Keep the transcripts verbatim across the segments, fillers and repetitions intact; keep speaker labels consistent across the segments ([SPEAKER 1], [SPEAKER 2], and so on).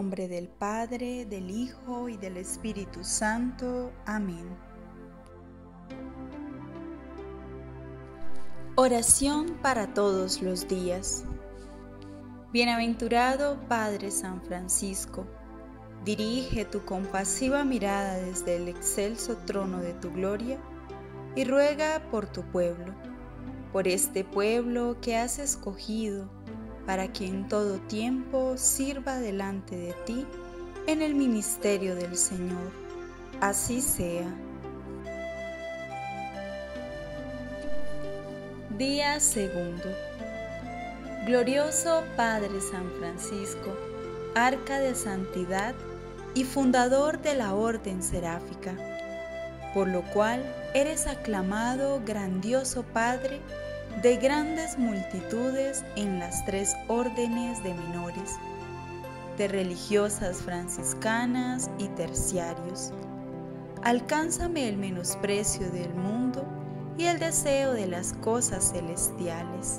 [SPEAKER 1] nombre del Padre, del Hijo y del Espíritu Santo. Amén. Oración para todos los días. Bienaventurado Padre San Francisco, dirige tu compasiva mirada desde el excelso trono de tu gloria y ruega por tu pueblo, por este pueblo que has escogido para que en todo tiempo sirva delante de ti en el ministerio del Señor. Así sea. Día segundo. Glorioso Padre San Francisco, arca de santidad y fundador de la orden seráfica, por lo cual eres aclamado grandioso Padre de grandes multitudes en las tres órdenes de menores, de religiosas franciscanas y terciarios. Alcánzame el menosprecio del mundo y el deseo de las cosas celestiales.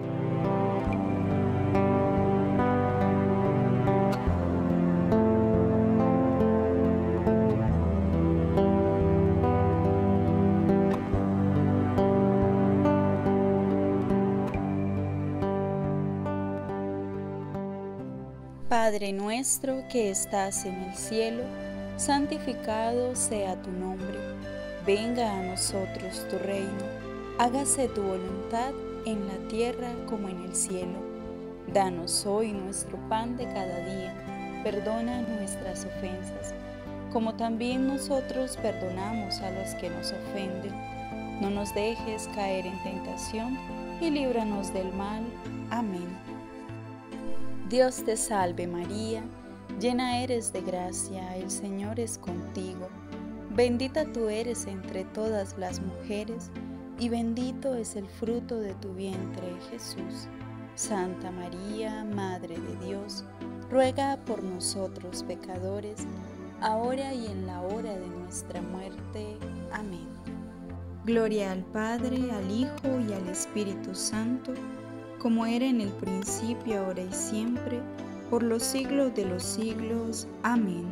[SPEAKER 1] Padre nuestro que estás en el cielo, santificado sea tu nombre. Venga a nosotros tu reino. Hágase tu voluntad en la tierra como en el cielo. Danos hoy nuestro pan de cada día. Perdona nuestras ofensas, como también nosotros perdonamos a los que nos ofenden. No nos dejes caer en tentación y líbranos del mal. Amén. Dios te salve María, llena eres de gracia, el Señor es contigo. Bendita tú eres entre todas las mujeres, y bendito es el fruto de tu vientre, Jesús. Santa María, Madre de Dios, ruega por nosotros pecadores, ahora y en la hora de nuestra muerte. Amén. Gloria al Padre, al Hijo y al Espíritu Santo, como era en el principio, ahora y siempre, por los siglos de los siglos. Amén.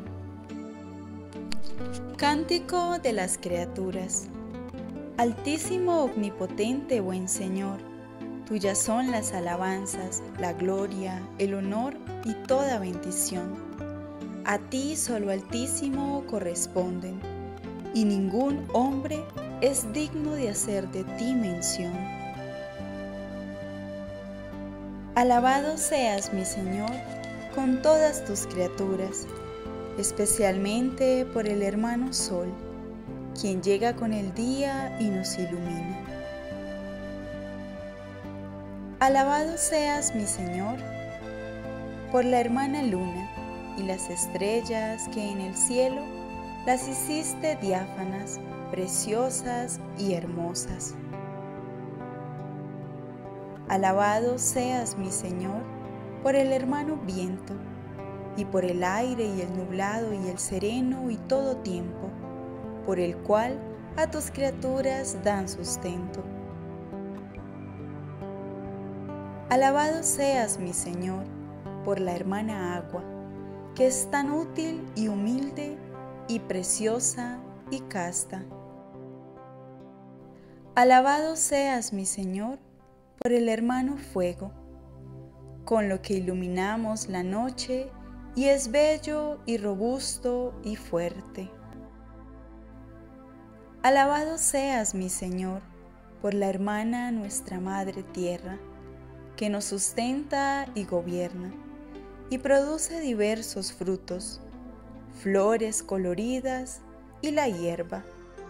[SPEAKER 1] Cántico de las criaturas. Altísimo, omnipotente, buen Señor, tuyas son las alabanzas, la gloria, el honor y toda bendición. A ti solo Altísimo corresponden, y ningún hombre es digno de hacer de ti mención. Alabado seas, mi Señor, con todas tus criaturas, especialmente por el hermano Sol, quien llega con el día y nos ilumina. Alabado seas, mi Señor, por la hermana Luna y las estrellas que en el cielo las hiciste diáfanas, preciosas y hermosas. Alabado seas, mi Señor, por el hermano viento, y por el aire y el nublado y el sereno y todo tiempo, por el cual a tus criaturas dan sustento. Alabado seas, mi Señor, por la hermana agua, que es tan útil y humilde y preciosa y casta. Alabado seas, mi Señor, por el hermano fuego, con lo que iluminamos la noche y es bello y robusto y fuerte. Alabado seas, mi Señor, por la hermana nuestra Madre Tierra, que nos sustenta y gobierna, y produce diversos frutos, flores coloridas y la hierba.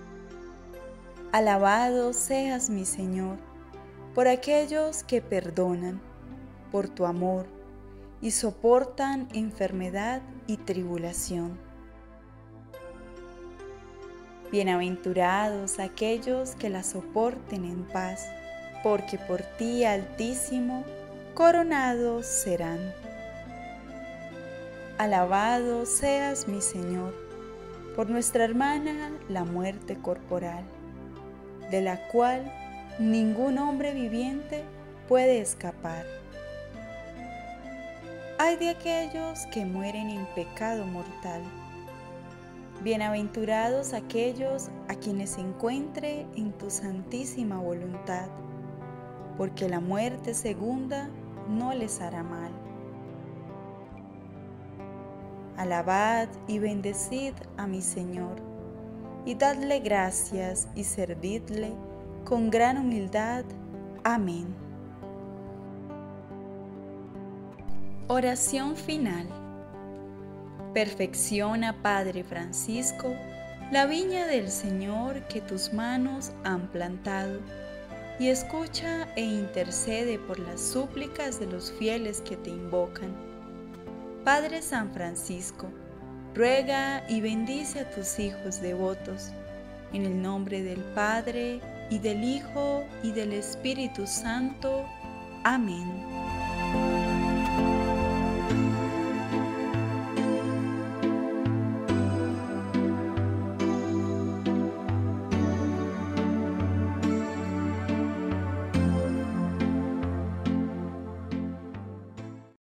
[SPEAKER 1] Alabado seas, mi Señor, por aquellos que perdonan, por tu amor, y soportan enfermedad y tribulación. Bienaventurados aquellos que la soporten en paz, porque por ti, Altísimo, coronados serán. Alabado seas, mi Señor, por nuestra hermana la muerte corporal, de la cual ningún hombre viviente puede escapar. Ay de aquellos que mueren en pecado mortal. Bienaventurados aquellos a quienes se encuentre en tu santísima voluntad, porque la muerte segunda no les hará mal. Alabad y bendecid a mi Señor, y dadle gracias y servidle con gran humildad. Amén. Oración final. Perfecciona, Padre Francisco, la viña del Señor que tus manos han plantado, y escucha e intercede por las súplicas de los fieles que te invocan. Padre San Francisco, ruega y bendice a tus hijos devotos, en el nombre del Padre, y del Hijo, y del Espíritu Santo. Amén.